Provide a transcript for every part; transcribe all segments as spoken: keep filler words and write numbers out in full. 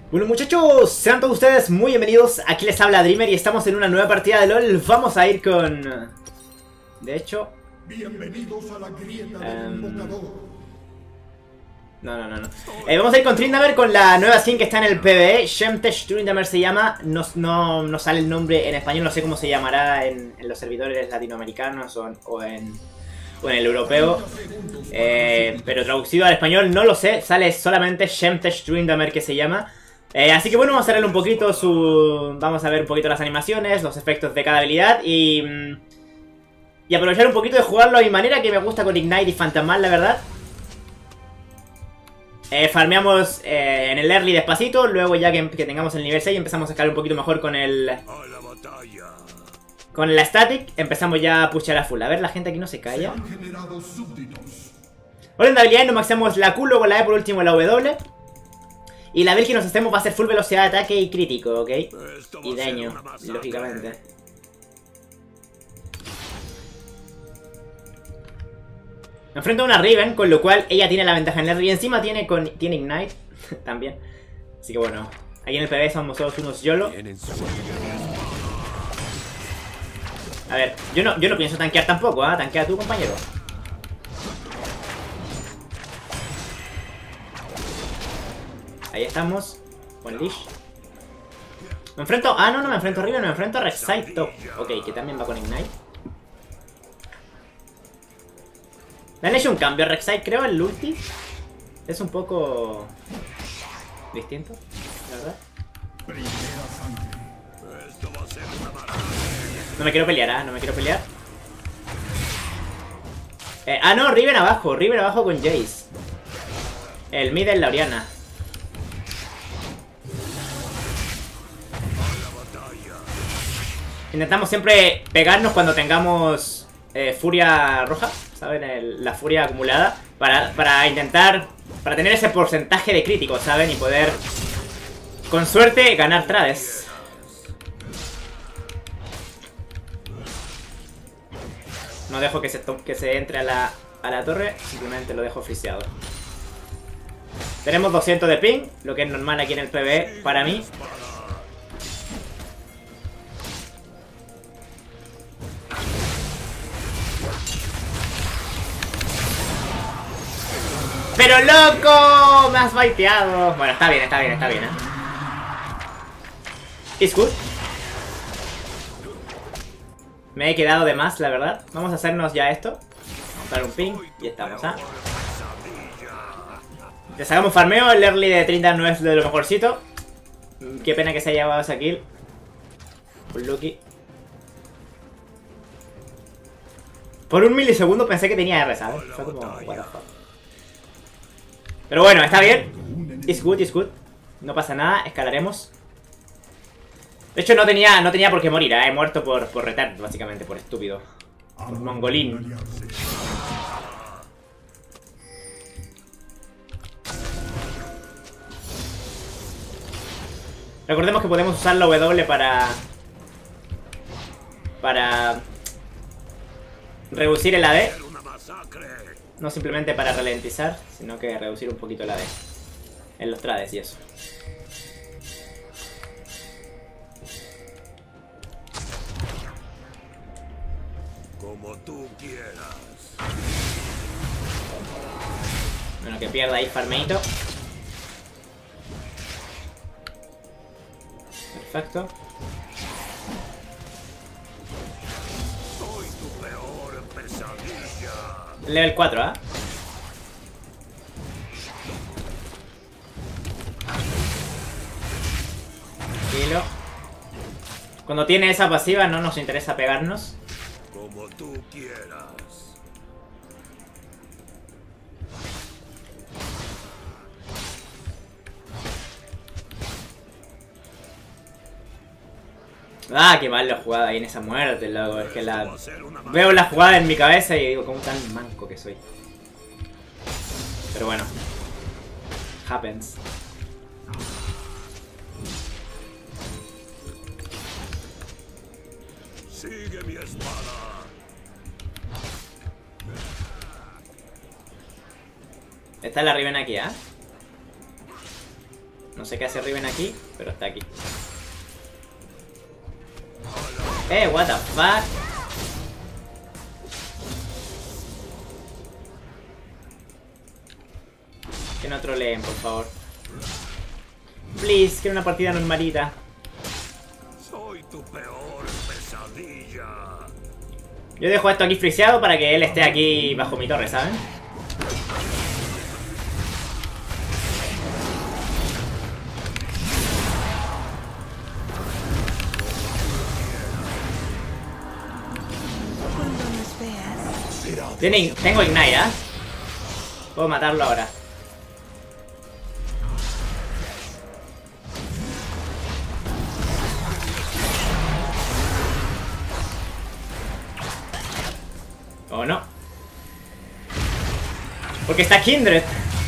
Bueno muchachos, sean todos ustedes muy bienvenidos, aquí les habla Dreamer y estamos en una nueva partida de LOL. Vamos a ir con... De hecho... Bienvenidos a la grieta Um... del invocador. No, no, no, no. Eh, vamos a ir con Tryndamere con la nueva skin que está en el PvE. Shemtesh Tryndamere se llama, no, no, no sale el nombre en español, no sé cómo se llamará en, en los servidores latinoamericanos o en... O en... o en el europeo, eh, pero traducido al español no lo sé, sale solamente Shemtesh Tryndamere que se llama. Eh, así que bueno, vamos a verle un poquito su... Vamos a ver un poquito las animaciones, los efectos de cada habilidad y... Y aprovechar un poquito de jugarlo a mi manera, que me gusta con Ignite y Fantasmal, la verdad. Eh, farmeamos eh, en el early despacito, luego ya que, que tengamos el nivel seis empezamos a escalar un poquito mejor con el... Con la static, empezamos ya a pushar a full. A ver, la gente aquí no se calla. Orden de habilidades, nos maximamos la Q, luego la E, por último la W. Y la build que nos hacemos va a ser full velocidad de ataque y crítico, ¿ok? Y daño, lógicamente. Me enfrento a una Riven, con lo cual ella tiene la ventaja en el y encima tiene, con, tiene Ignite también. Así que bueno, aquí en el PvE somos todos unos YOLO. A ver, yo no, yo no pienso tanquear tampoco, ¿ah? ¿eh? Tanquea tú, compañero. Ahí estamos. Con Leash. Me enfrento... Ah, no, no me enfrento a Riven, me enfrento a Rek'Sai top. Ok, que también va con Ignite. Le han hecho un cambio a Rek'Sai, creo, el ulti. Es un poco... distinto, la verdad. No me quiero pelear, ¿ah? ¿eh? No me quiero pelear. Eh, ah, no, Riven abajo. Riven abajo con Jace. El mid es la Oriana. Intentamos siempre pegarnos cuando tengamos eh, furia roja, ¿saben? El, la furia acumulada. Para, para intentar... Para tener ese porcentaje de críticos, ¿saben? Y poder, con suerte, ganar trades. No dejo que se, que se entre a la, a la torre, simplemente lo dejo friseado. Tenemos doscientos de ping, lo que es normal aquí en el PvE para mí. ¡Pero loco! ¡Me has baiteado! Bueno, está bien, está bien, está bien, ¿eh? It's good. Me he quedado de más, la verdad. Vamos a hacernos ya esto. Vamos a dar un ping y estamos, ¿ah? ¿eh? Le sacamos farmeo. El early de treinta no es de lo mejorcito. Qué pena que se haya llevado esa kill. Un lucky. Por un milisegundo pensé que tenía R, ¿sabes? Fue como... what the fuck. Pero bueno, está bien. It's good, it's good. No pasa nada, escalaremos. De hecho no tenía, no tenía por qué morir, ¿eh? He muerto por, por retard, básicamente, por estúpido. Por mongolín. Recordemos que podemos usar la W para... Para... reducir el A D. No simplemente para ralentizar, sino que reducir un poquito el A D. En los trades y eso. Como tú quieras. Bueno, que pierda ahí farmeito. Perfecto. Soy tu peor pesadilla. Level cuatro, ¿ah? ¿eh? Tranquilo. Cuando tiene esa pasiva no nos interesa pegarnos. Como tú quieras. Ah, qué mal la jugada ahí en esa muerte, loco. Es que la... Veo la jugada en mi cabeza y digo, cómo tan manco que soy. Pero bueno. Happens. Sigue mi espada. Está la Riven aquí, ¿ah? ¿eh? No sé qué hace Riven aquí, pero está aquí. Eh, what the fuck. Que no troleen, por favor. Please, quiero una partida normalita. Soy tu peor pesadilla. Yo dejo esto aquí friseado para que él esté aquí bajo mi torre, ¿saben? Tiene, tengo Ignite, ¿eh? Puedo matarlo ahora. ¿O no? Porque está Kindred.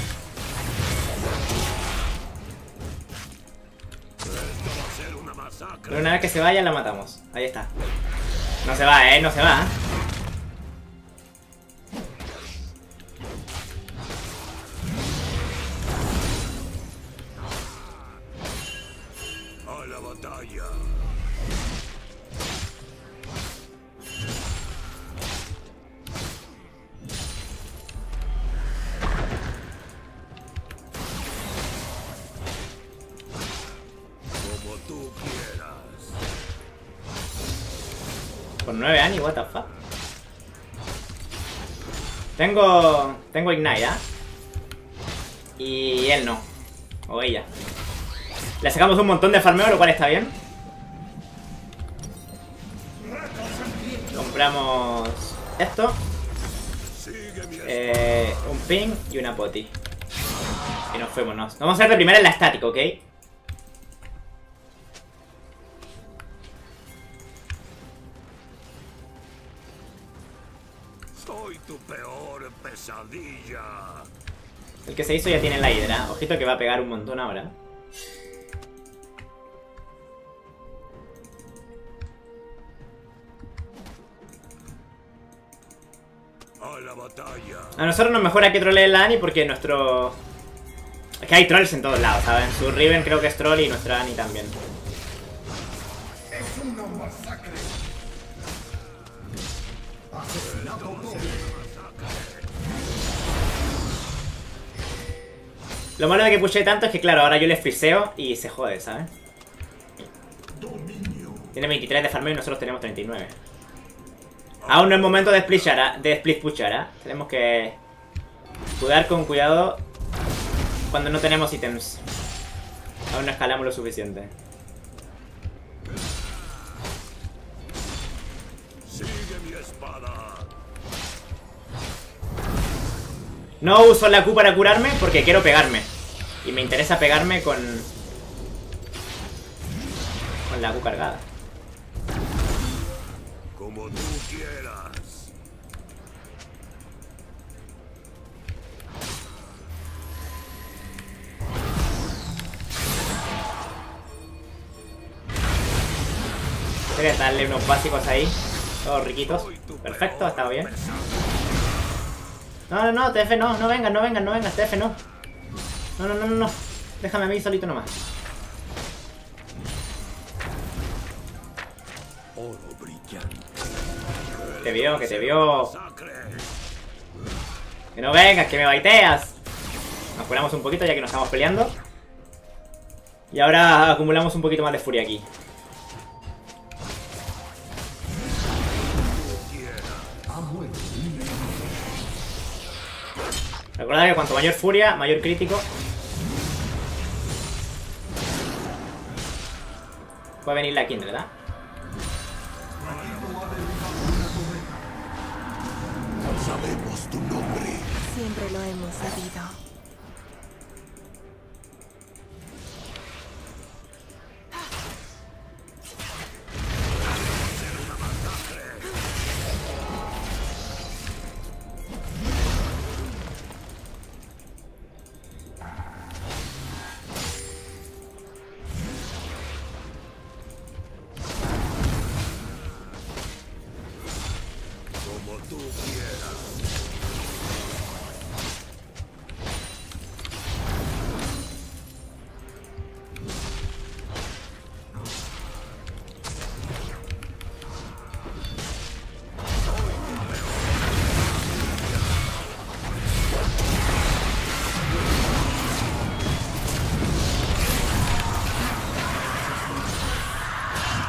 Pero una vez que se vaya la matamos. Ahí está. No se va, eh, no se va. A la batalla. Como tú quieras. Con nueve años, what the fuck. Tengo... Tengo Ignite, ¿eh? Y él no. O ella. Le sacamos un montón de farmeo, lo cual está bien. Compramos esto. Eh, un ping y una poti. Y nos fuimos, ¿no? Vamos a hacer de primera en la estática, ¿ok? Soy tu peor pesadilla. El que se hizo ya tiene la hidra. Ojito que va a pegar un montón ahora. A la batalla. A nosotros nos mejora que trolee la Annie porque nuestro... Es que hay trolls en todos lados, ¿saben? Su Riven creo que es troll y nuestra Annie también. Es una masacre. Asesinato doble. Lo malo de que pushé tanto es que, claro, ahora yo le friseo y se jode, ¿sabes? Dominio. Tiene veintitrés de farmeo y nosotros tenemos treinta y nueve. Aún no es momento de split, de split pushar, ¿eh? Tenemos que cuidar con cuidado cuando no tenemos ítems. Aún no escalamos lo suficiente. Sigue mi espada. No uso la Q para curarme porque quiero pegarme. Y me interesa pegarme con... Con la Q cargada. Como tú quieras. Voy a darle unos básicos ahí. Todos riquitos. Perfecto, ha estado bien. No, no, no, T F no, no vengas, no vengas, no vengas, T F no. No, no, no, no, no. Déjame a mí solito nomás. Oro brillante. Te vio, que te vio. Que no vengas, que me baiteas. Nos curamos un poquito ya que nos estamos peleando. Y ahora acumulamos un poquito más de furia aquí. Recordad que cuanto mayor furia, mayor crítico. Puede venir la Kindred, ¿verdad? Sabemos tu nombre. Siempre lo hemos sabido. Como tú quieras.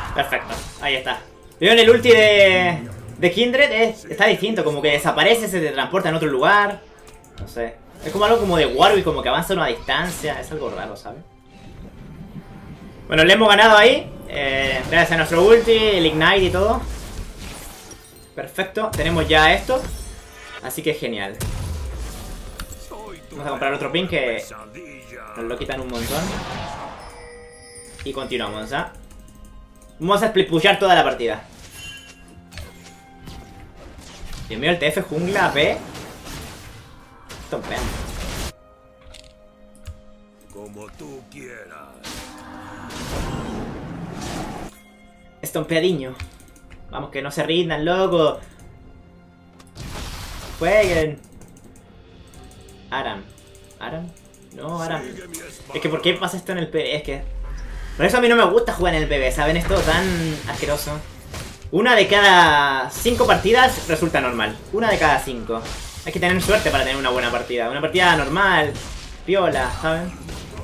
Perfecto, ahí está. ¿Vieron el ulti de, de Kindred? Es, está distinto, como que desaparece, se te transporta en otro lugar. No sé. Es como algo como de Warwick, como que avanza a una distancia. Es algo raro, ¿sabes? Bueno, le hemos ganado ahí. Eh, gracias a nuestro ulti, el Ignite y todo. Perfecto, tenemos ya esto. Así que genial. Vamos a comprar otro pin que nos lo quitan un montón. Y continuamos, ¿ah? Vamos a split pushar toda la partida. Dios mío, el T F jungla A P. Estompeando. Como tú quieras. Estompeadiño. Vamos, que no se rindan, loco. Jueguen. Aram. ¿Aram? No, Aram. Es que ¿por qué pasa esto en el P B? Es que... Por eso a mí no me gusta jugar en el P B, ¿saben? Es todo tan asqueroso. Una de cada cinco partidas resulta normal. Una de cada cinco. Hay que tener suerte para tener una buena partida. Una partida normal, piola, ¿saben?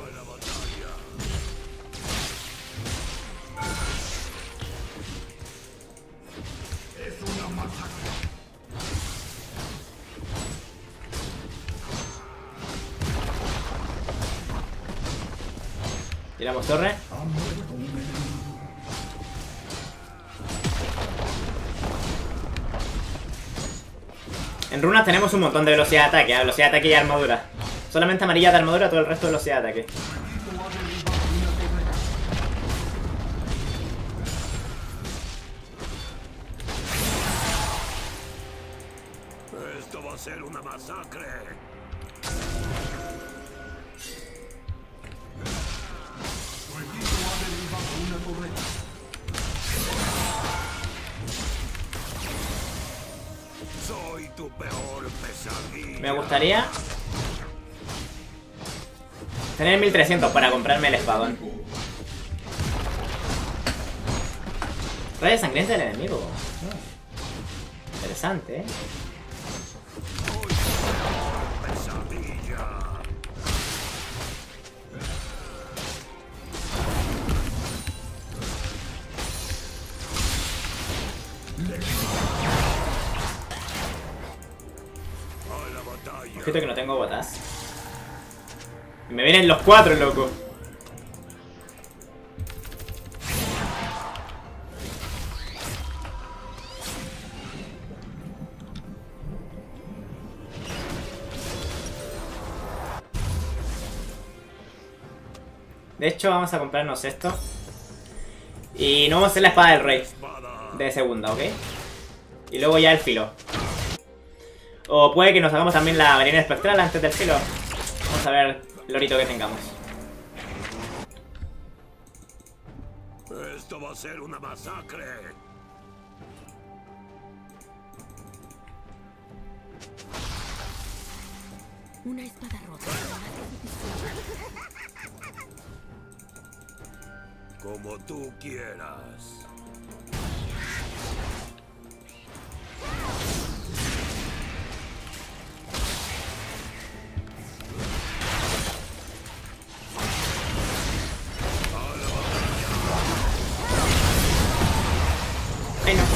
Tiramos torre. En runas tenemos un montón de velocidad de ataque, ¿eh? Velocidad de ataque y armadura. Solamente amarilla de armadura, todo el resto de velocidad de ataque. Esto va a ser una masacre. Soy tu peor pesadilla. Me gustaría tener mil trescientos para comprarme el espadón. Raya sangrienta del enemigo. Oh. Interesante, ¿eh? Pesadilla. A la batalla. Ojito que no tengo botas. Y me vienen los cuatro, loco. De hecho, vamos a comprarnos esto. Y no vamos a hacer la espada del rey. De segunda, ¿ok? Y luego ya el filo. O puede que nos hagamos también la variante espectral antes del filo. Vamos a ver el lorito que tengamos. Esto va a ser una masacre. Una espada rota. Como tú quieras. Ay, no.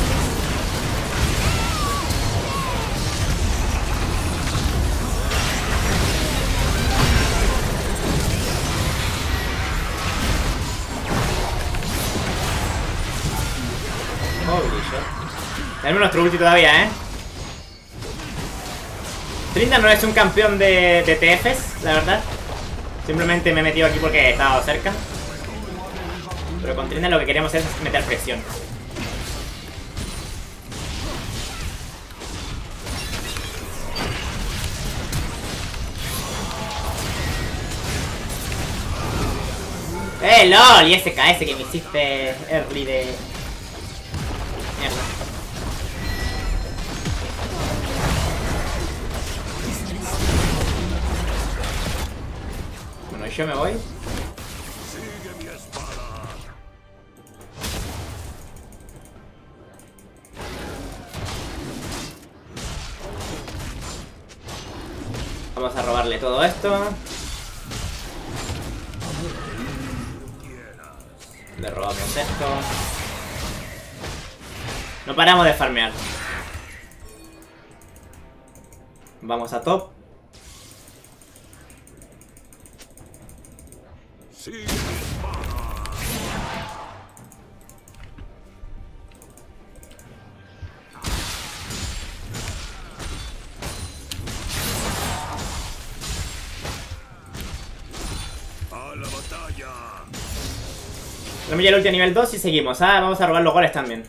Holy shit. Tenemos nuestro ulti todavía, ¿eh? Tryndamere no es un campeón de, de T Fs, la verdad. Simplemente me he metido aquí porque he estado cerca. Pero con Tryndamere lo que queremos es meter presión. ¡Eh, lol! Y ese K S que me hiciste early de... Mierda. Bueno, yo me voy. Sigue mi espada. Vamos a robarle todo esto. Le robamos esto. No paramos de farmear. Vamos a top. Sigue. A la batalla. Tenemos ya el ulti a nivel dos y seguimos. Ah, vamos a robar los goles también.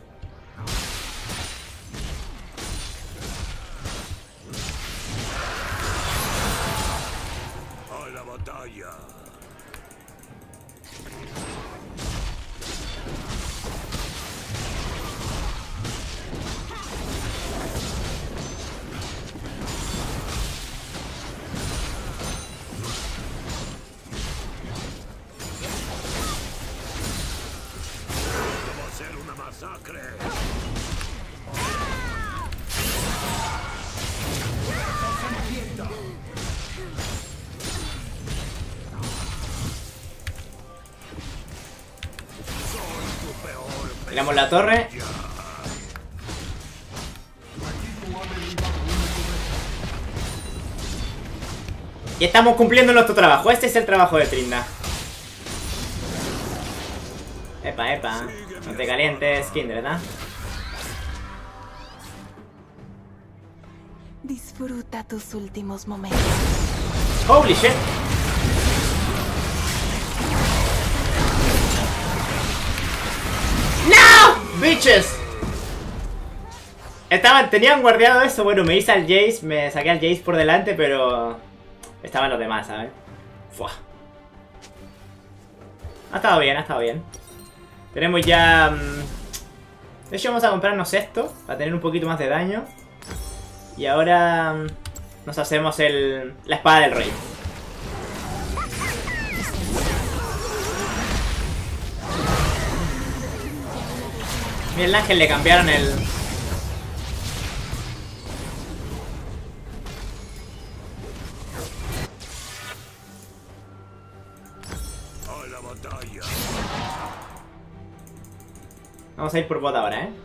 A la batalla. Esto va a ser una masacre. Tiramos la torre. Y estamos cumpliendo nuestro trabajo. Este es el trabajo de Trinda. Epa, epa. No te calientes, Kindred, ¿ah? Disfruta tus últimos momentos. Holy shit. ¡No! ¡Bitches! Estaban, tenían guardiado eso. Bueno, me hice al Jace, me saqué al Jace por delante, pero estaban los demás, ¿sabes? Fua. Ha estado bien, ha estado bien. Tenemos ya... Um... De hecho vamos a comprarnos esto, para tener un poquito más de daño. Y ahora... Um... nos hacemos el... la espada del rey. Mira, el ángel le cambiaron el... A la batalla. Vamos a ir por bot ahora, ¿eh?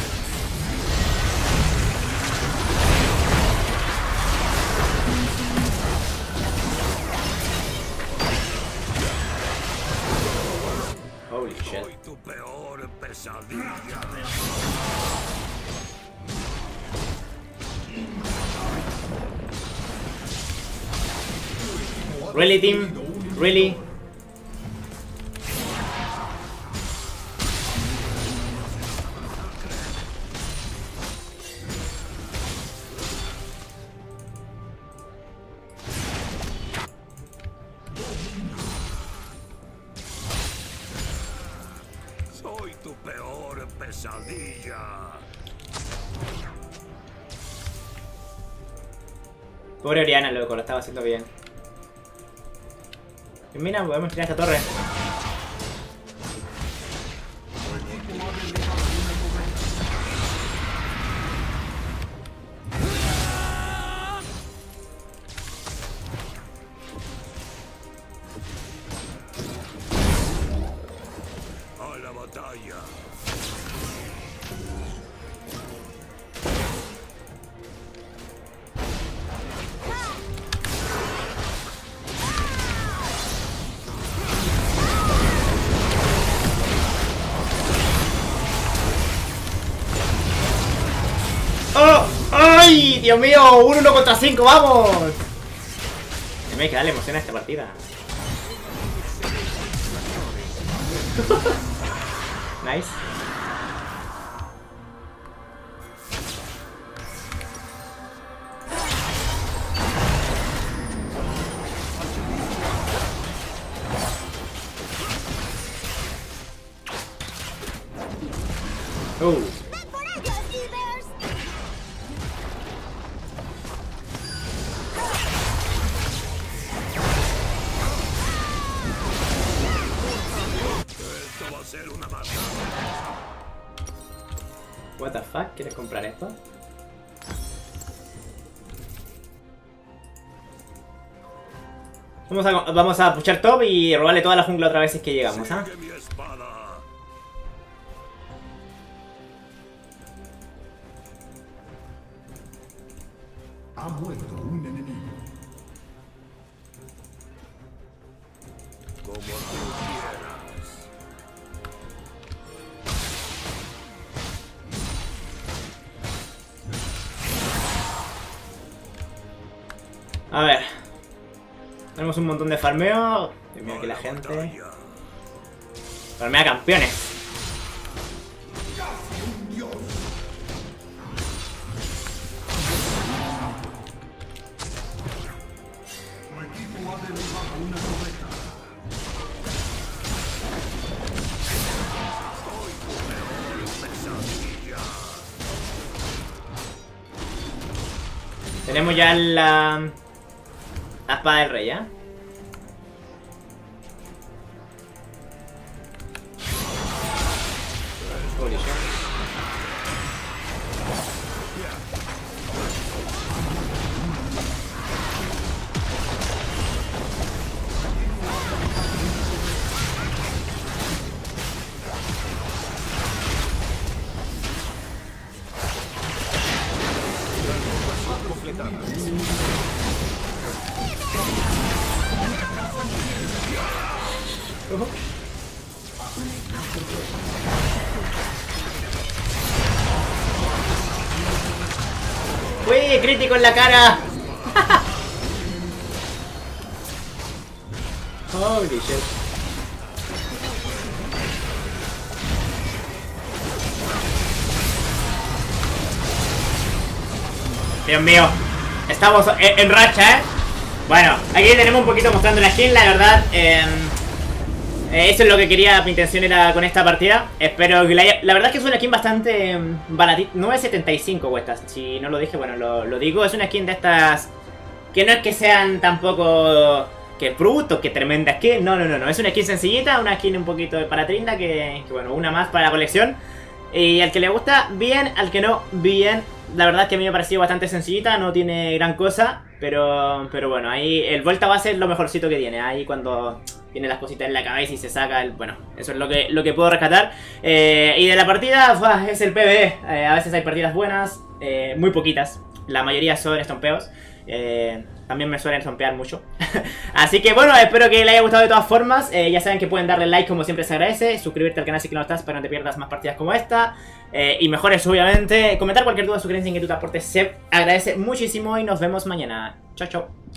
Holy shit. Soy tu peor pesadilla. Really, team? Really? Soy tu peor pesadilla. Pobre Oriana, loco, lo estaba haciendo bien. Y mira, podemos tirar esta torre. A la batalla. ¡Oh! ¡Ay! ¡Dios mío! ¡Un uno contra cinco! ¡Vamos! Me hay que darle emoción a esta partida. Nice. Oh. Esto va a ser una masacre. What the fuck? ¿Quieres comprar esto? Vamos a, vamos a pushar top y robarle toda la jungla otra vez si es que llegamos, ¿ah? Sigue mi espada. Ha muerto un enemigo. Como tú quieras. A ver. Tenemos un montón de farmeo. Mira aquí la A gente. batalla. Farmea campeones. Tu equipo ha derribado una torreta. Tenemos ya la... La espada del rey, ¿eh? Holy shit. ¡Uy! ¡Crítico en la cara! Holy shit. Dios mío. Estamos en, en racha, ¿eh? Bueno, aquí tenemos un poquito mostrando la skin, la verdad. Eh, eh, eso es lo que quería, mi intención era con esta partida. Espero que la haya... La verdad es que es una skin bastante eh, baratita. nueve setenta y cinco cuesta. Si no lo dije, bueno, lo, lo digo. Es una skin de estas... Que no es que sean tampoco... Que brutos, que tremenda skin. No, no, no, no. Es una skin sencillita, una skin un poquito para Trinda. Que, que bueno, una más para la colección. Y al que le gusta, bien. Al que no, bien. La verdad es que a mí me ha parecido bastante sencillita. No tiene gran cosa. Pero, pero bueno, ahí el vuelta base es lo mejorcito que tiene. Ahí cuando tiene las cositas en la cabeza y se saca el... Bueno, eso es lo que, lo que puedo rescatar. Eh, y de la partida, ¡fua! Es el PvE. Eh, a veces hay partidas buenas, eh, muy poquitas. La mayoría son estompeos. Eh, también me suelen estompear mucho. Así que bueno, espero que les haya gustado de todas formas. Eh, ya saben que pueden darle like como siempre se agradece. Suscribirte al canal si que no estás para que no te pierdas más partidas como esta. Eh, y mejores obviamente. Comentar cualquier duda, sugerencia, inquietud, aporte se agradece muchísimo y nos vemos mañana. Chao, chao.